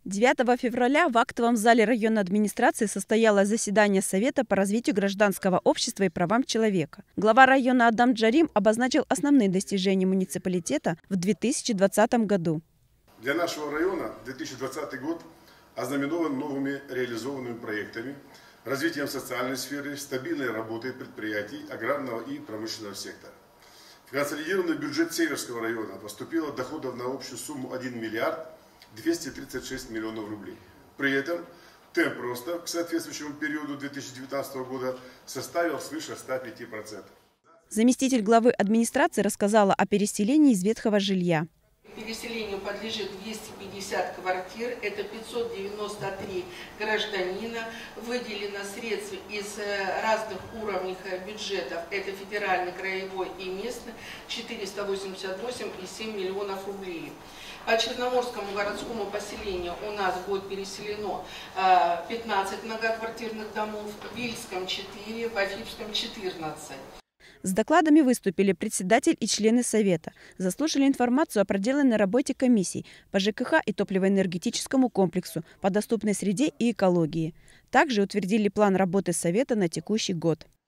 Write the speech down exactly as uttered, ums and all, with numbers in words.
девятого февраля в актовом зале районной администрации состоялось заседание Совета по развитию гражданского общества и правам человека. Глава района Адам Джарим обозначил основные достижения муниципалитета в две тысячи двадцатом году. Для нашего района две тысячи двадцатый год ознаменован новыми реализованными проектами, развитием социальной сферы, стабильной работой предприятий аграрного и промышленного сектора. В консолидированный бюджет Северского района поступило доходов на общую сумму один миллиард двести тридцать шесть миллионов рублей. При этом темп роста к соответствующему периоду две тысячи девятнадцатого года составил свыше ста пяти процентов. Заместитель главы администрации рассказала о переселении из ветхого жилья. Переселению подлежит двести пятьдесят квартир, это пятьсот девяносто три гражданина, выделено средств из разных уровней бюджетов, это федеральный, краевой и местный, четыреста восемьдесят восемь и семь миллионов рублей. По Черноморскому городскому поселению у нас будет переселено пятнадцать многоквартирных домов, в Вильском четыре, в Афипском четырнадцать. С докладами выступили председатель и члены Совета. Заслушали информацию о проделанной работе комиссий по ЖКХ и топливоэнергетическому комплексу, по доступной среде и экологии. Также утвердили план работы Совета на текущий год.